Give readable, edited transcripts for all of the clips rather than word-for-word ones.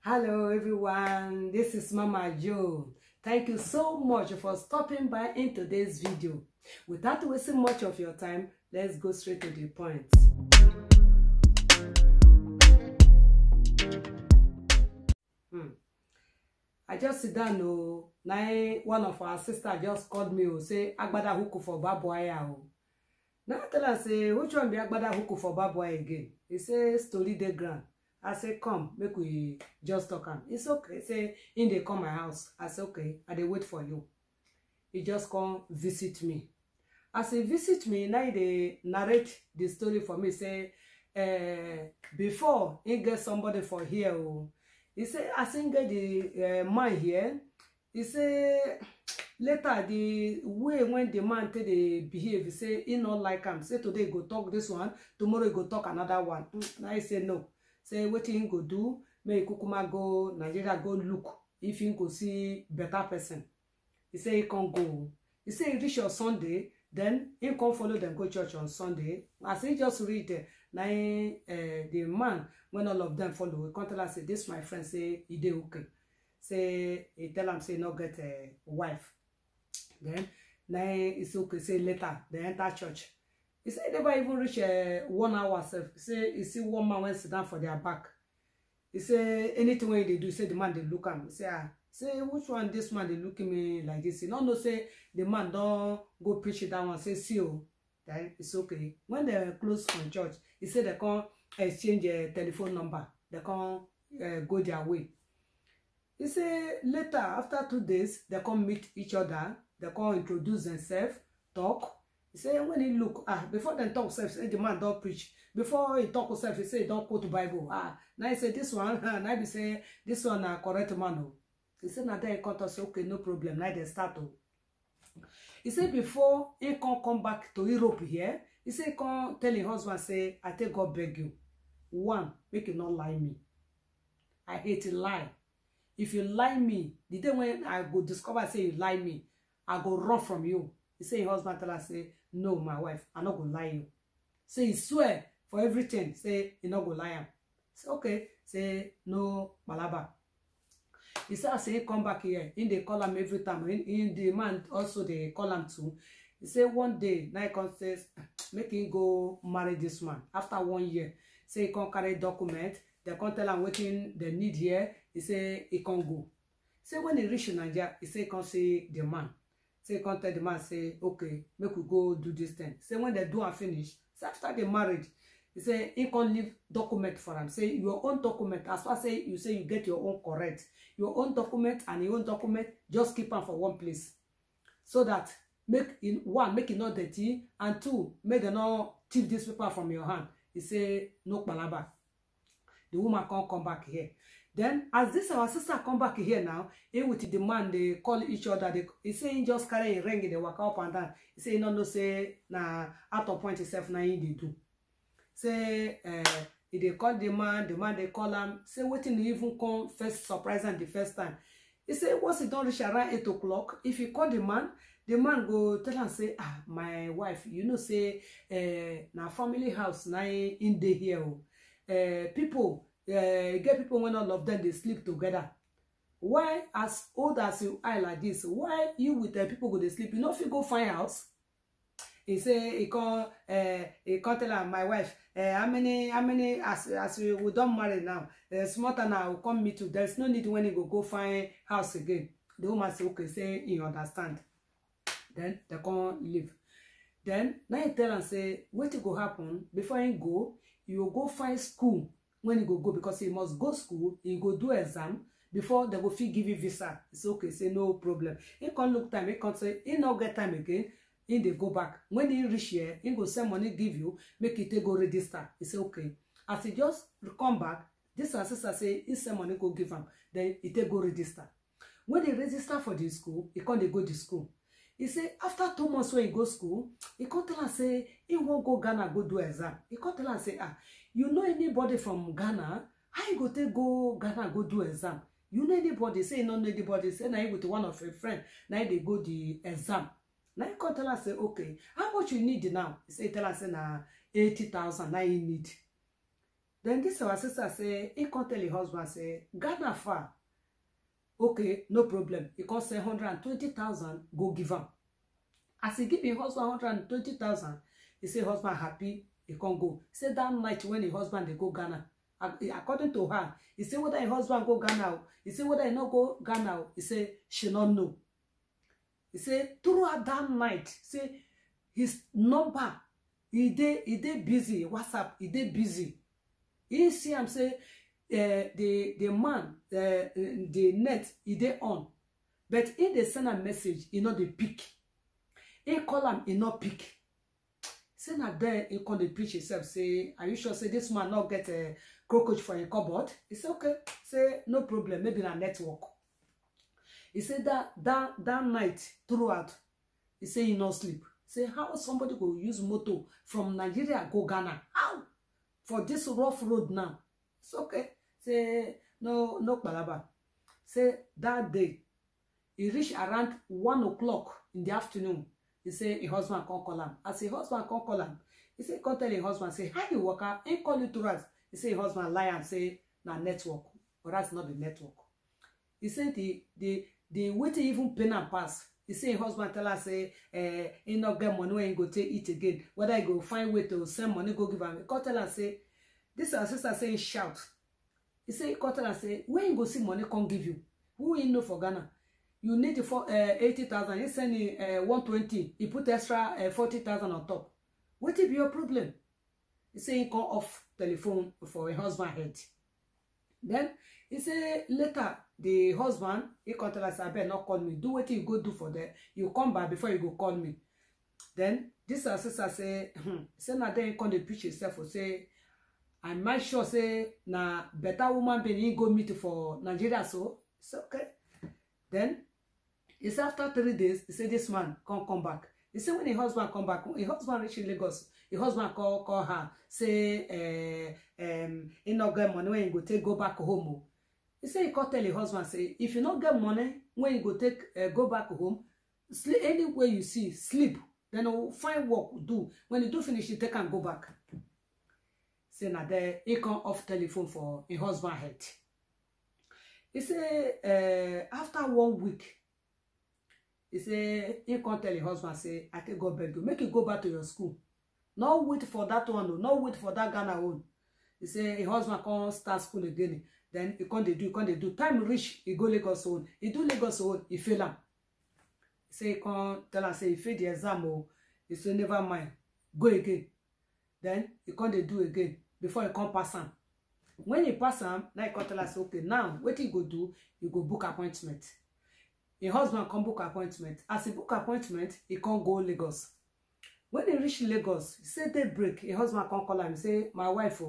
Hello everyone, this is Mama Joe. Thank you so much for stopping by in today's video. Without wasting much of your time, let's go straight to the point. I just sit down. Now one of our sisters just called me. Say Agbada Huku for Baboya. Now I tell her, say, which one be Agbada Huku for Baboya again? He say story de grand. I say, come, make we just talk. It's okay. Say, in they come my house. I say, okay, I dey wait for you. He just come visit me. As he visit me, now they narrate the story for me. Say, before he get somebody for here, he say, I think get the man here. He say, later the way when the man take the behave, he say, he not like him. Say, today go talk this one, tomorrow he go talk another one. Now he say, no. Say what he go do, may Kukuma go Nigeria go look if he go see better person. He say he can't go. He say he reach on Sunday, then he can't follow them go church on Sunday. As he just read the man when all of them follow, he can't tell us say this my friend say he dey okay. Say he tell him say not get a wife. Then now it's okay. Say later they enter church. He said they never even reach 1 hour. He say he see one man went sit down for their back. He say anything when they do, say the man they look at him. He say say which one this man they look at me like this? He no say the man don't go preach it that one. Say see then it's okay. When they close from church, he said they can't exchange a telephone number. They can't go their way. He say later after 2 days they come meet each other. They come introduce themselves, talk. He say when he look, before they talk self, say the man don't preach. Before he talk self, he say he don't quote Bible. Now he say this one, now he say this one correct man. He say now they can't say okay, no problem. Now they start. He say before he can't come back to Europe here, he say he can't tell his husband say I take God beg you. One, make you not lie me. I hate a lie. If you lie me, the day when I go discover say you lie me, I go run from you. He say his husband tell her say, no, my wife, I'm not gonna lie you. Say he swear for everything. Say he not gonna lie him. Say okay. Say no malaba. He say as he come back here, in they call him every time. In the man also they call him too. He say one day, now he come says, make him go marry this man. After 1 year, say he can't carry document. They can't tell him what they need here. He say he can't go. Say when he reach Nigeria, he say he can't see the man. Say can't tell the man say okay, make we go do this thing. Say when they do and finish, say after they married, he say he can't leave document for him. Say your own document, as far as say you get your own correct. Your own document and your own document, just keep them for one place. So that make it not dirty, and two, make them not thief this paper from your hand. He say no palaba. The woman can't come back here. Then, as this our sister come back here now, he with the man, they call each other. He say he just carry a ring, they walk up and down. He say, no, say, nah, out of point himself, now he do. Say, they call the man they call him. Say, waiting to even come first surprise and the first time. He say, once he don't reach around 8 o'clock, if you call the man go tell and say, my wife, you know, say, na family house, now in the here. People, get people when all of them they sleep together. Why as old as you are like this? Why you with people go they sleep? You know if you go find house. He say he can't tell her my wife how many as we don't marry now. Smarter now will come meet you. There's no need when he go find house again. The woman say okay, say you understand. Then they can't leave. Then now he tell and say what will go happen before he go. You will go find school. When he go because he must go school, he go do exam before they go fit give you visa. It's okay, say no problem. He can't look time, he can't say he not get time again. He they go back. When he reach here, he go send money give you, make it go register. He say okay. As he just come back, this sister say he send money go give him. Then he go register. When he register for the school, he can't go to school. He say after 2 months when he go school, he can't tell her say he won't go Ghana go do exam. He can't tell her say you know anybody from Ghana? How you go take go Ghana go do exam? You know anybody? Say you don't know anybody. Say now you with one of your friend. Now they go the exam. Now you can tell her say okay. How much you need now? He say tell her say na 80,000. Now you need. Then this our sister say, he can't tell the husband, say, Ghana far. Okay, no problem. He can't say 120,000, go give him. As he give him husband 120,000, he say husband happy, he can't go. He say that night when the husband they go Ghana, according to her, he say whether the husband go Ghana, he say whether he not go Ghana, he say she not know. He say throughout that night, say his number, he dey busy, WhatsApp, he dey busy. He see him say the man, the net, he dey on. But if they send a message, he not dey pick. He call him, he not pick. Say na there he come dey preach himself. Say, are you sure? Say this man not get a cockroach for a cupboard. He say okay. Say no problem. Maybe na network. He said that night throughout. He say he no sleep. Say how somebody go use motor from Nigeria go Ghana? How? For this rough road now. It's okay. Say no palaba. Say that day he reach around 1 o'clock in the afternoon. He say his husband can't call him. As his husband can't call him, he say can't tell his husband, say how you work out? He call you to us. He say his husband lie and say na network, or that's not the network. He said the way to even pen and pass. He say his husband tell us say he not get money when he go take it again. Whether he go find way to send money go give him. He can't tell us say this our sister say shout. He say he can't tell us say when you go see money can't give you. Who you know for Ghana? You need for 80,000. He send you 120. He put extra 40,000 on top. What be your problem? He say he come off telephone for a husband head. Then he say later the husband he come tell us I better not call me. Do what you go do for them. You come back before you go call me. Then this sister say say na then he come dey preach himself for say I might sure say na better woman being he go meet for Nigeria so it's okay. Then he said after 3 days, he said this man can't come back. He said when the husband come back, the husband reach in Lagos, the husband call her, say he not get money when you go back home. He said he can't tell the husband, say if you not get money when you go back home, sleep anywhere you see, sleep. Then find work do. When you do finish, you take and go back. Say now there he come off telephone for a husband head. He say after 1 week. He say he can't tell his husband, say I can go beg you, make you go back to your school. No wait for that one, no wait for that Ghana one. He say his husband can't start school again. Then he can't do. Time reach, he go Lagos one. He do Lagos one, he fail him. He say he can't tell him, say he fail the exam. He say never mind, go again. Then he can't do again before he can't pass him. When he pass him, now he can't tell us, okay, now what he go do? He go book appointment. Your husband come book appointment. As he book appointment, he can't go Lagos. When he reach Lagos, he say they break. Your husband can't call him. He say, my wife,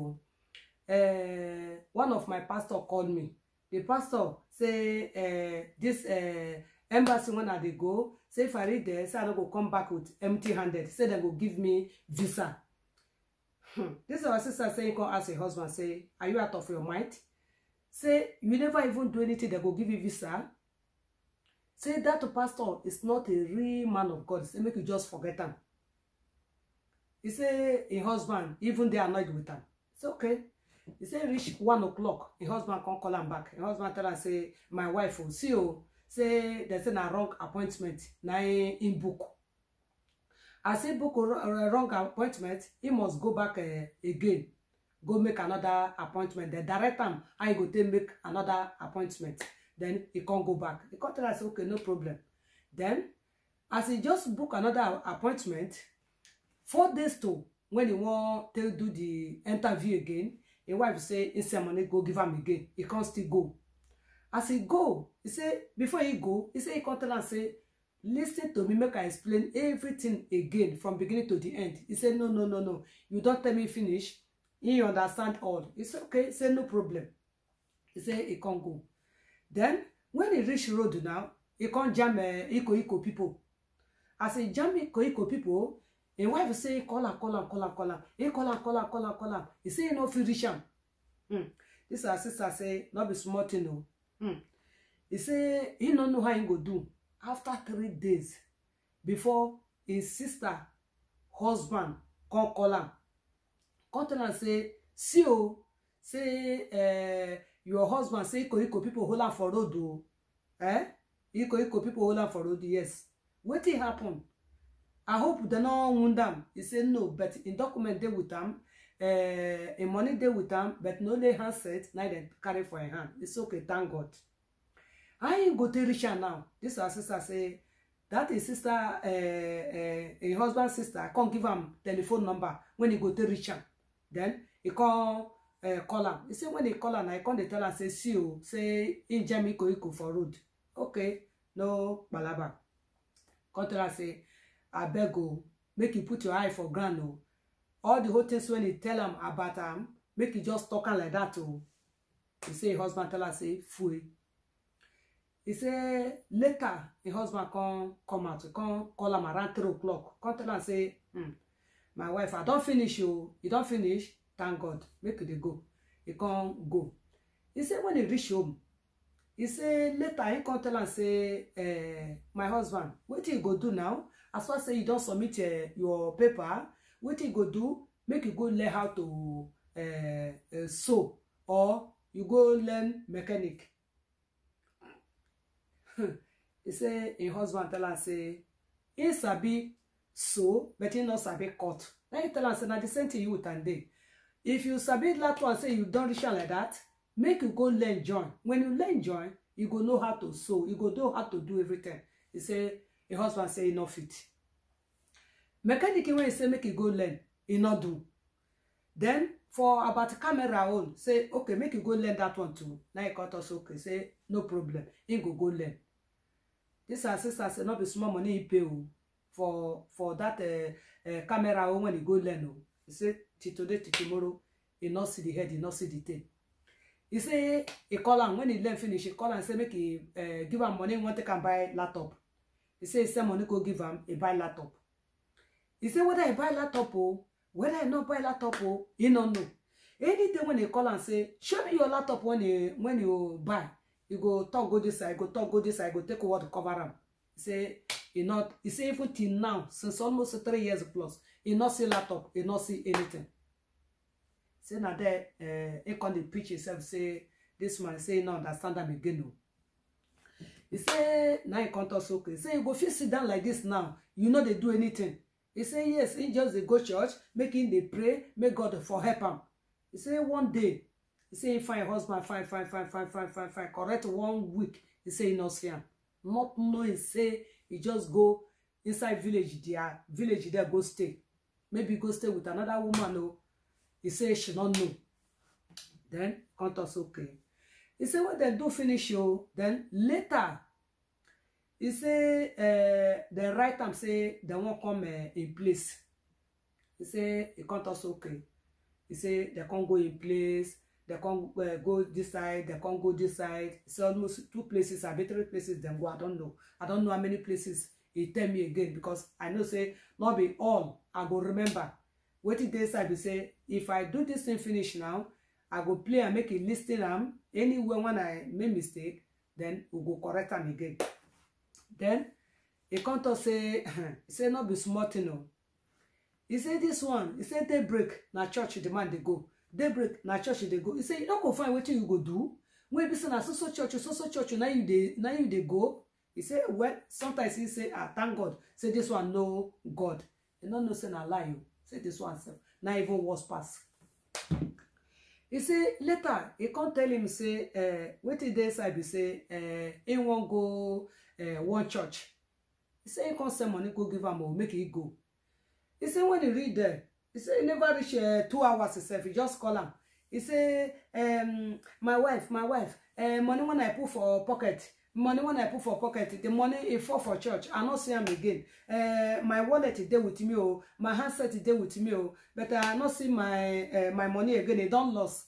one of my pastor called me. The pastor say, this embassy when I they go, say if I read there, say I don't go come back with empty-handed. Say they go give me visa. This is our sister saying, come ask your husband, say, are you out of your mind? Say, you never even do anything, they go give you visa. Say that pastor is not a real man of God. Say make you just forget him. He say a husband, even they are annoyed with him. It's okay. He say reach 1 o'clock. A husband can't call him back. A husband tell her say my wife will see you. Say there's a wrong appointment. Now in book. I say book a wrong appointment. He must go back again. Go make another appointment. The direct him. I go to make another appointment. Then he can't go back. The can't tell us, okay, no problem. Then, as he just book another appointment, 4 days to when he want to do the interview again, his wife say, he say money, go give him again. He can't still go. As he go, he say, before he go, he say, he can't tell us, say, listen to me, make I explain everything again from beginning to the end. He said, no. You don't tell me finish. He understand all. He said, okay. He said, no problem. He said, he can't go. Then, when he reach road now, he can't jam Iko people. As he jam Iko people, his wife say, call him. He call him. He say, he no fit reach him. This our sister say, not be smart, you know. He say, he don't know how he go do. After 3 days, before his sister, husband, call him. Call him and say, see you. say your husband say iko people hold am for road o. Iko people hold am for road, yes. Wetin happen? I hope they no wound am. He say no, but in document dey with am, in money dey with am, but no lay handset, na dem carry for a hand. It's okay, thank God. How you go to reach am now? This our sister say that his sister, his husband's sister, can't give him telephone number when he go to reach am. Then he can't call him. He say when he call him, I can't tell him say see you, say in Jam iko for road. Okay, no balaba. Can't tell him say I beg you, make you put your eye for ground o. All the whole things when he tell him about him, make you just talk like that o. He say his husband tell her say fui. He say later his husband come out, come call him around 3 o'clock. Come tell him say, my wife, I don't finish you. You don't finish? Thank God. Make it go. He can't go. He say when he reach home, he say later he come tell him say, my husband, what you go do now? As far as say you don't submit your paper, what you go do? Make you go learn how to sew, or you go learn mechanic. He say his husband tell her say he sabi sew, but he not sabi cut. Then he tell her say na the same thing you with and day. If you sabi that one, say you don't reach like that, make you go learn join. When you learn join, you go know how to sew, you go know how to do everything. He say his husband say he not fit. Mechanic when he say make you go learn, he not do. Then for about the camera on, say okay, make you go learn that one too. Now he cut us okay, say no problem, he go learn. This sister say not be small money he pay for that camera when he go learn. He say till today, till tomorrow, he not see the head, he not see the tail. He say he call him when he learn finish. He call him say make he give him money. Want to can buy laptop. He say send money go give him. He buy laptop. He say whether he buy laptop or whether he not buy laptop or he don't know. Anything when he call and say show me your laptop when you buy. You go talk go this side, go talk go this side, go take over to cover him. He say he say even till now, since almost 3 years plus, he not see laptop, he not see anything. Say now there, he can preach himself, say this man say he not understand them again. No. He say now he can't also okay. He say you go feel sit down like this now, you know they do anything. He say yes, he just they go church, making they pray, make God for help him. He say one day, he say he find husband, fine, correct 1 week. He say he not see him. Not knowing, say he just go inside village there go stay. Maybe go stay with another woman. No, he say she don't know. Then can't also okay. He say when they do finish you, then later he say the right time say they won't come in place. He say he can't also okay. He say they can't go in place. They can't go this side, they can't go this side. It's almost 2 places, or 3 places them go. I don't know. I don't know how many places he tell me again, because I know say not be all I go remember. What it is I be say if I do this thing finish now, I go play and make it listing anywhere when I make mistake, then we go correct them again. Then he can't say he say not be smart, you know. He say this one, he say they break na church the man they go. They break na church they go. He say you don't go find what you go do. When be say na so church now you they go. He say well sometimes he say thank God. Say this one no God. You don't know say na lie you. Say this one self. Now even worse pass. He say later he can't tell him say what it is I be say he won't go one church. He say he can't send money go give him or make it go. He say when he read there, he say he never reach 2 hours himself. He just call him. He say my wife, money when I put for pocket, the money is for church. I not see him again. My wallet is there with me, oh, my handset is there with me, oh, but I not see my money again. It don't lost.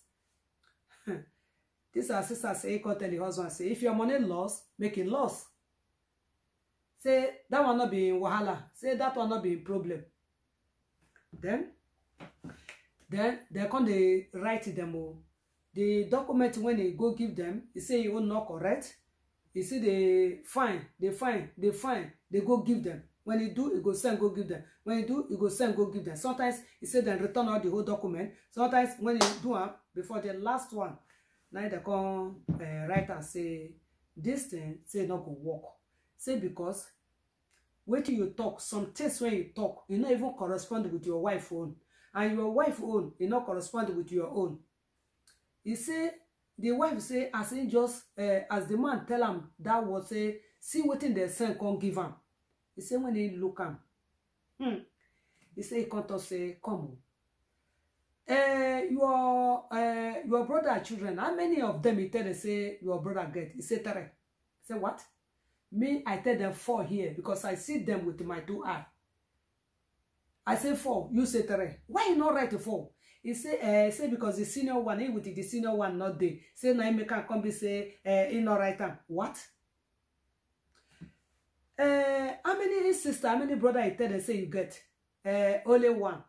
This our sister say he can't tell the husband say if your money lost, make it lost. Say that one not be in wahala. Say that one not be in problem. Then they come they write them all. The document when they go give them, he say you will not correct. You see they fine, they go give them. When you do, you go send, go give them. When you do, you go send, go give them. Sometimes you say then return all the whole document. Sometimes when you do it, before the last one, now they come write and say, this thing, say not go work. Say because, wait till you talk, some things when you talk, you not even correspond with your wife own. And your wife own, you not correspond with your own. He say, the wife say, as in just, as the man tell him that was say, see what in the son can give him. He say, when he look him, he say, he can't say, come on. Your brother children, how many of them he tell they say your brother get? He say 3. He say, what? Me, I tell them 4 here because I see them with my 2 eyes. I say 4, you say 3. Why you not write 4? He say because the senior one, he with the senior one not there. Say now he make a come be say he not write them. What? How many sister, how many brother he tell them say you get? Only 1.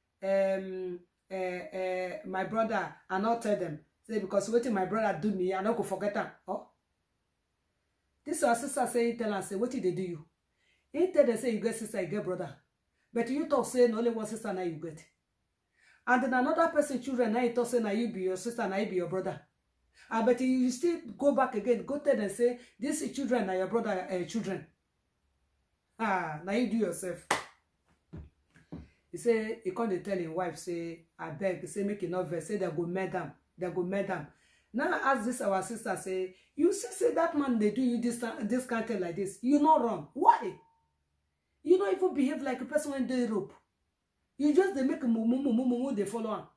My brother, I not tell them. Say because what my brother do me, I not go forget them. Oh. This our sister say, tell and say, what did they do you? He tell them say you get sister, you get brother. But you talk say no, only 1 sister now you get. And then another person children now you talk say now you be your sister, now you be your brother. But you still go back again, go tell them say, this is children now your brother children. Now you do yourself. He say, he can't tell his wife, say, I beg, say, make it not vex, say, they go madam. They go madam. Now, as this our sister say, you see, say, that man, they do you this kind of thing like this. You not wrong. Why? You don't even behave like a person when they rope. You just, they make a mumu, they follow on.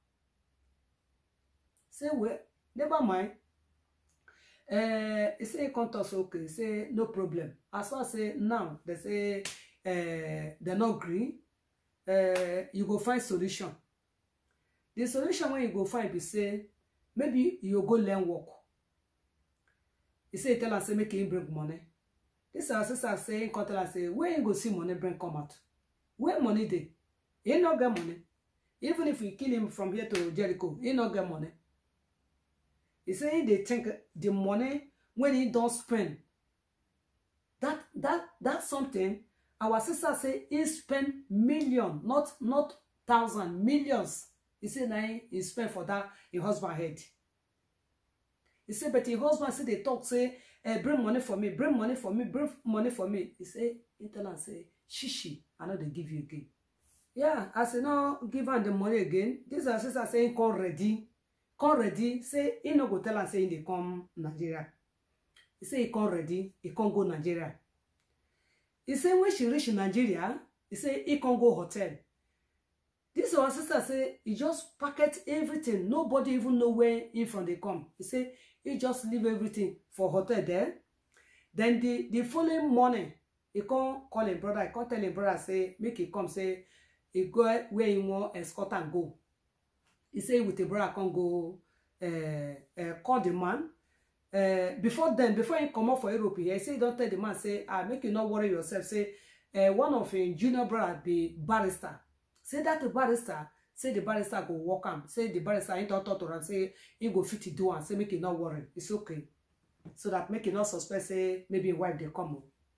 Say, well, never mind. He say, he can't also, okay. Say, no problem. As I say, now, they say, they're not agree. You go find solution. The solution when you go find be say maybe you go learn work. He say tell us say make him bring money. This our sister say come tell us say where you go see money bring come out. Where money dey? He no get money. Even if you kill him from here to Jericho, he no get money. He say they think the money when he don't spend. That's something. Our sister say he spend million, not 1,000, millions. He say now he spend for that his husband head. He say, but his husband say they talk say, bring money for me, bring money for me, bring money for me. He say, he tell her say, shishi, I know they give you again. Yeah, I say no, give her the money again. This our sister saying come ready. Say he no go tell her say they come Nigeria. He say he come ready, he can't go Nigeria. He say when she reach Nigeria, he say he can't go hotel. This our sister say he just packet everything. Nobody even know where in from they come. He say he just leave everything for hotel there. Then the following morning, he can't call him brother. He can't tell him brother say make he come say he go where he want escort and go. He say with the brother can't go call the man. Before he come up for Europe here, he say don't tell the man say make you not worry yourself. Say one of his junior brother be barrister. Say that the barrister say the barrister go walk him. Say the barrister ain't talk to her and say he go fit to do and say make you not worry. It's okay. So that make you not suspect say maybe wife they come.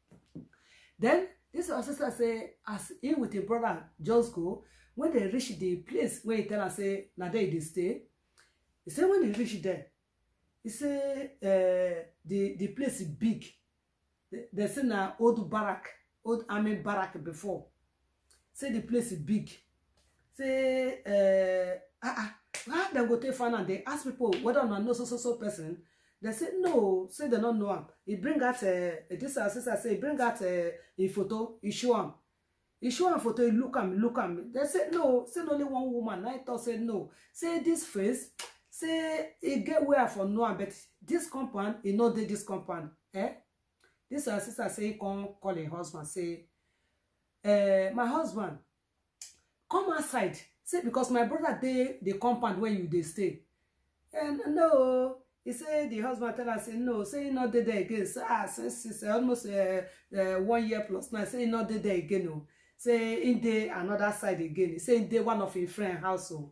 Then this our sister say as he with the brother just go when they reach the place where he tell her say now there they stay. He say when they reach there. He say the place is big. They say na old army barrack before. Say the place is big. Say they go take fun and they ask people whether or not know so person. They say no. Say they don't know him. He bring out this sister say he bring out a photo. He show him. He show him photo. He look him. They say no. Say only one woman. I thought say no. Say this face. Say he get where for no, but this compound, he know this compound. This sister say he come call her husband, say, my husband, come outside. Say because my brother the compound where you they stay. And no, he say the husband tell her say no, say he not there again. Say since almost 1 year plus now, say he not there again. No, say in the another side again. He say in the one of his friend household.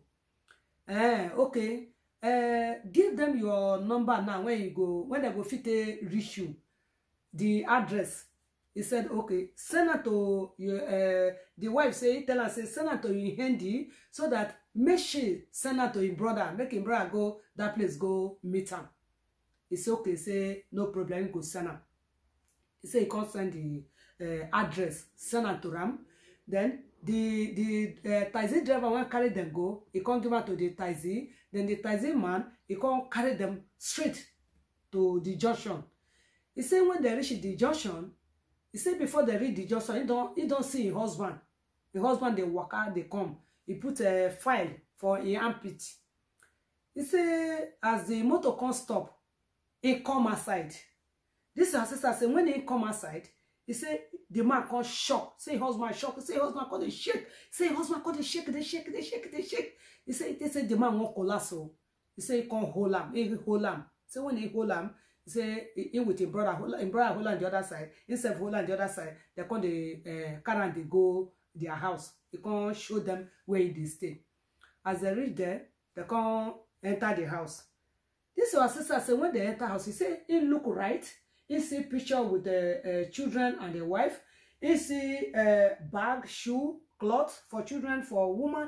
Okay. Give them your number now when you go when they go fit reach you the address He said, okay, send her to the wife say, tell her, say, send her to your handy so that make she send her to his brother, make him brother go that place, go meet him. He said, okay, say, no problem, go send her. He said he can't send the address, send her to Ram. Then the taxi driver won't carry them go. He can't give her to the taxi. Then the taxi man, he can't carry them straight to the junction. He said when they reach the junction, he said before they reach the junction, he don't see his husband. The husband, they walk out, they come. He put a file for a armpit. He said as the motor can't stop, he come outside. This sister said when he come outside, he said the man can't shock. Say husband shock. Say husband can't shake. Say husband can't shake. They shake. They shake. They shake. He said the man won't collapse. So he said he can't hold him. He hold him. So when he hold him, he said he with his brother. His brother hold on the other side. Instead of hold on the other side, they come the car and they go their house. He can't show them where they stay. As they reach there, they can't enter the house. This was sister said when they enter house, he said he look right. He see picture with the children and the wife. He see bag, shoe, cloth for children, for woman.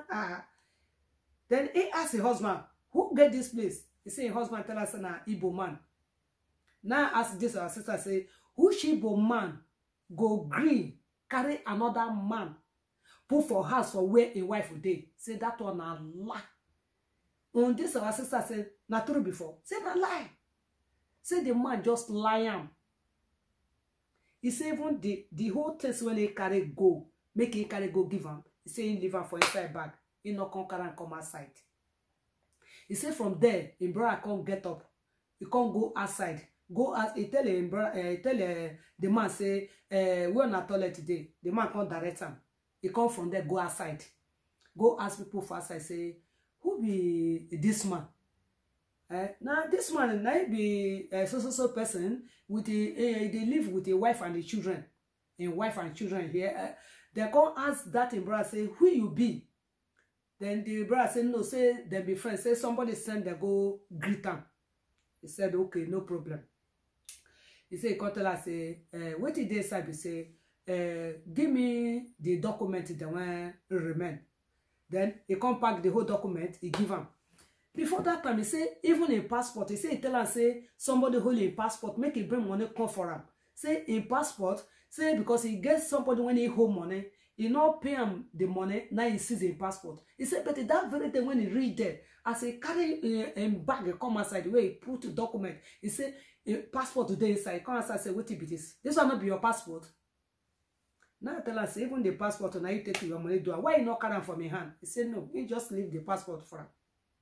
Then he asked his husband, who get this place? He said his husband tell us an Igbo man. Now ask this our sister say, who Igbo man go green, carry another man, put for house for where a wife would dey? Say that one a lie. On this our sister said, na true before. Say na lie. Say the man just lie am. He say even the whole test when he carry go, make he carry go give him. He say he leave him for inside bag. He not come carry and come outside. He say from there, him brother can't get up. He can't go outside. Go as he tell him brother, tell the man say, we on a toilet today. The man can't direct him. He come from there, go outside. Go ask people for outside. Say, who be this man? Now this man now be a so person with they live with a wife and the children, a wife and children here. They come ask that in brother say who you be. Then the brother say no, say they be friends. Say somebody send they go greet them. He said okay, no problem. He say he come tell us say what did they say? He say give me the document that want remain. Then he come pack the whole document. He give him. Before that time, he say even a passport. He say he tell her say somebody hold a passport, make it bring money come for him. Say in passport, say because he gets somebody when he hold money, he not pay him the money. Now he sees a passport. He said, but that very day when he read there, as he carry a bag, he come outside where he put the document. He say a passport today inside. He come outside say, what be this? This will not be your passport. Now I tell her say even the passport now you take your money do. Why you not carry from your hand? He said no, you just leave the passport for him.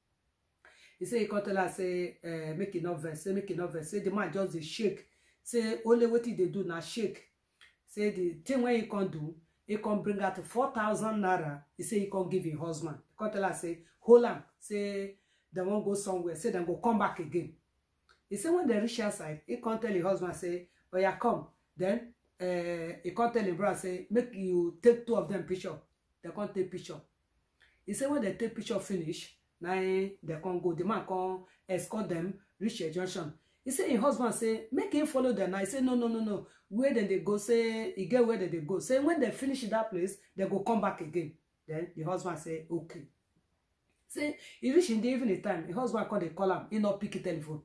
He say he can't tell her say make it not verse, say make it not verse. Say the man just dey shake. Say only what they do now shake. Say the thing when he can't do, he can bring out 4,000 naira. He say he can't give his husband. He can't tell her say hold on. Say they won't go somewhere. Say they go come back again. He say when they reach outside, he can't tell his husband say oh yeah come. Then he can't tell his brother say make you take 2 of them picture. They can't take picture. He say when they take picture finish. Now they can go, the man can escort them, reach a junction. He say his husband say, make him follow them. Now he say, no. Where did they go? Say, he get where did they go? Say, when they finish that place, they go come back again. Then the husband say, okay. Say, he reach in the evening time, the husband call him, he not pick the telephone.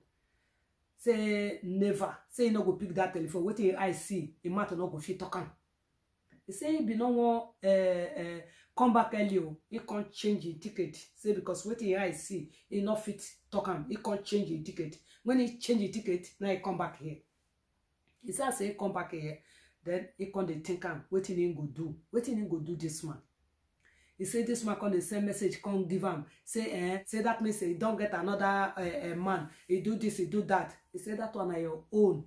Say, never. Say, he not go pick that telephone. What I see, he matter not go fit talk him. He say, he be no more, come back early, he can't change his ticket. Say because what I see, he not fit talk him. He can't change his ticket. When he change his ticket, now he come back here. He say he come back here. Then he can't think him. What he go do? What he go do this man? He say this man can the same message can't give him. Say say that means he don't get another man. He do this, he do that. He say that one are your own.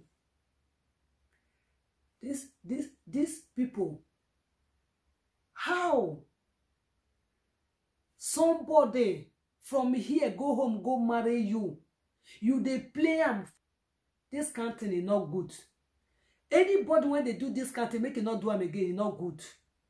These people. How? Somebody from here go home, go marry you. You they play am. This kind of thing is not good. Anybody when they do this kind of thing, make it not do them again, it's not good.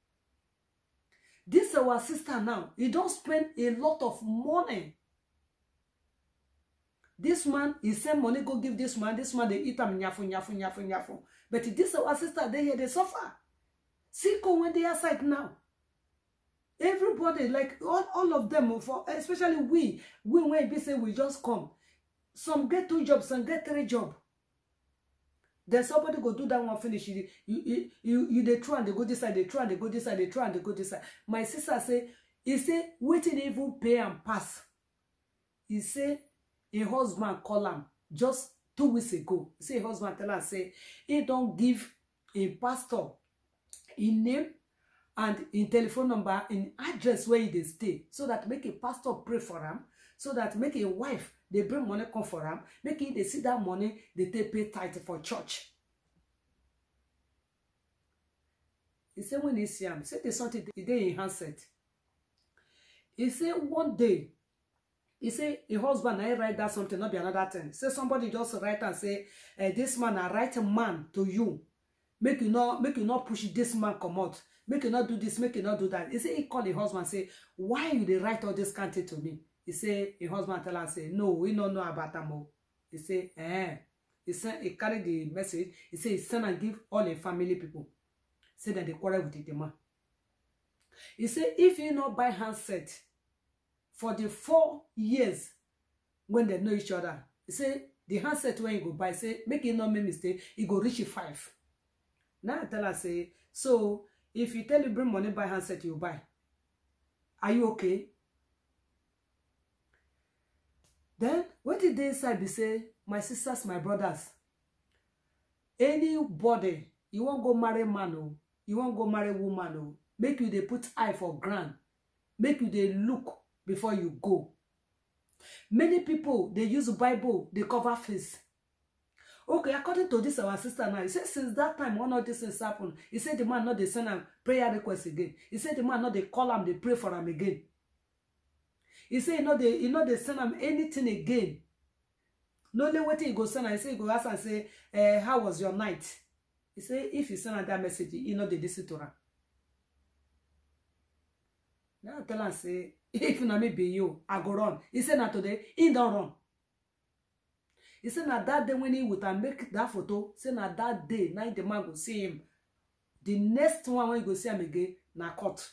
This our sister now. He don't spend a lot of money. This man, he send money, go give this man they eat am nyafu. But this our sister, they here, they suffer. See, when they are outside now. Everybody, like all of them, for especially we when we say we just come. Some get 2 jobs, some get 3 jobs. Then somebody go do that one finish. You they try and they go this side, they try and they go this side, they try and they go this side. My sister say, he say, waiting even pay and pass. He say, a husband call him just 2 weeks ago. He say, a husband tell her, say, he don't give a pastor in name and in telephone number, in address where they stay, so that make a pastor pray for him, so that make a wife, they bring money come for him, make it they see that money, they take pay tithe for church. He said when he see him, he said there's something they in handset. He said one day, he said a husband, I write that something, not be another thing. Say somebody just write and say, this man, I write a man to you. Make you not push this man come out. Make you not do this, make you not do that. He say he call the husband, say, why you they write all this country to me? He say, a husband tell her, say, no, we don't know about them. He say, He sent, he carried the message. He say he send and give all the family people. Say that they quarrel with the man. He say if you not buy handset for the 4 years when they know each other, he say the handset when you go buy, say make it not make mistake, it go reach 5. Now I tell her, say, so if you tell you bring money buy handset, you buy. Are you okay? Then what did they say? Be say, my sisters, my brothers, anybody you won't go marry man, oh, you won't go marry woman, oh, make you they put eye for ground, make you they look before you go. Many people they use Bible, they cover face. Okay, according to this our sister now, he said since that time one of these things happened, he said the man not they send him prayer request again. He said the man not they call him, they pray for him again. He said you know they send him anything again. No only waiting he go send him, he say he go ask and say, how was your night? He say if you send him that message, you know they listen to her. Now I tell him, say, if you know me be you, I go run. He said not today, he don't run. He said na that day when he would make that photo, say na that day, now the man go see him. The next one when you go see him again, na court.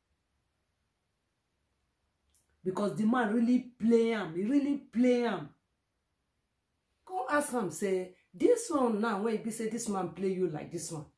Because the man really play him. He really play him. Go ask him, say, this one now, when you say this man play you like this one.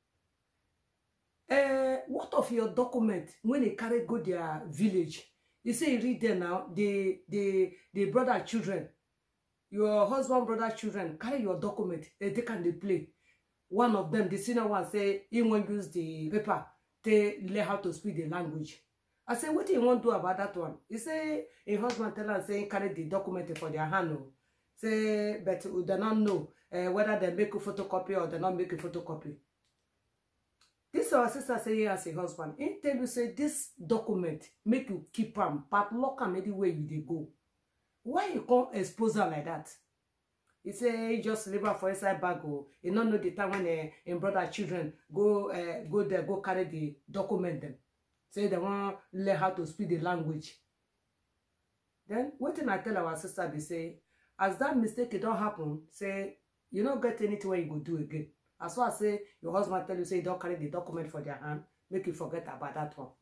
What of your document when they carry go their village? You say you read there now, the brother children, your husband, brother, children, carry your document. They can they play. One of them, the senior one, say he won't use the paper. They learn how to speak the language. I say, what do you want to do about that one? He say a husband tell her say carry the document for their hand. Say, but they don't know whether they make a photocopy or they not make a photocopy. This our sister say he as a husband. He tell you say this document make you keep them, padlock them anywhere you they go. Why you can't expose her like that? He say he just leave her for inside bag. He don't know the time when in brother children go there, go carry the document them. Say they want learn how to speak the language. Then what thing I tell our sister be say, as that mistake it don't happen, say you don't get anything where you go do again. As well as say your husband tell you say you don't carry the document for their hand, make you forget about that one.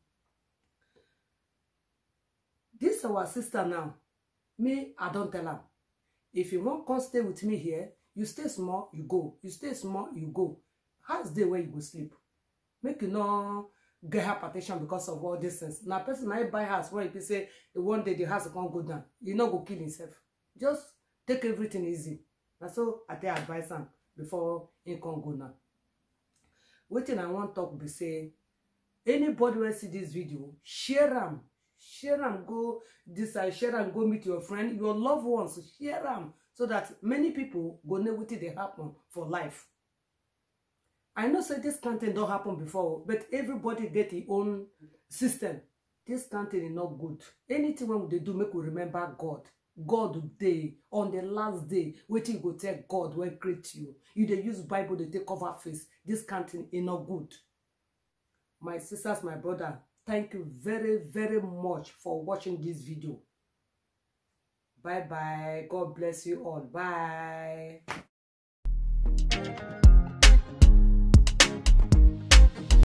This our sister now. Me, I don't tell her. If you want to stay with me here, you stay small, you go. You stay small, you go. How's the way you go sleep? Make you not get hypertension because of all these things. Now, person might buy house where you say one day the house can't go down. You not go kill himself. Just take everything easy. That's all I tell advice him before he can go now. What thing I want to talk be say, anybody will see this video, share them. Share them, go this side, share them, go meet your friend, your loved ones, share them, so that many people go know what they happen for life. I know say this content don't happen before, but everybody get their own system. This content is not good. Anything when they do, make we remember God. God day, on the last day, waiting go tell God when create you. You they use Bible, they take cover face. This content is not good. My sisters, my brother, thank you very, very much for watching this video. Bye bye. God bless you all. Bye.